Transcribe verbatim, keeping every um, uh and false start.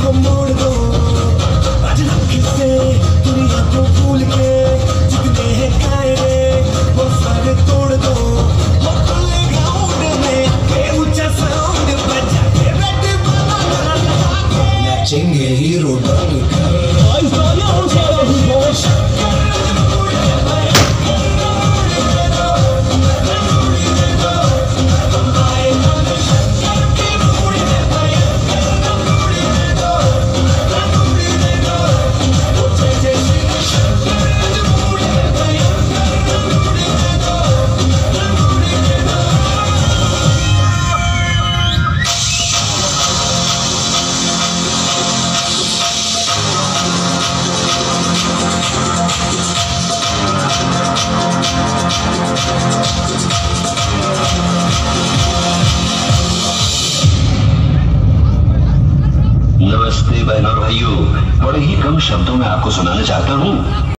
को मोड़ दो, आज लकी से दुनिया को भूल के जितने हैं कायरे वो सारे तोड़ दो। वो खुले ग्राउंड में के ऊंचा साउंड बजा के रेड बनाना नाचेंगे हीरो बनकर। नमस्ते बहनों और भाइयों, बड़े ही कम शब्दों में आपको सुनाना चाहता हूँ